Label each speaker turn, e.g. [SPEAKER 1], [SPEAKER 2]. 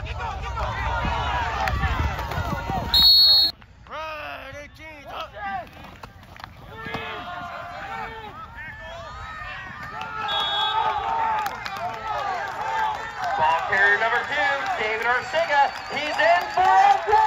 [SPEAKER 1] Ball carrier number 2, David Arciga. He's in for a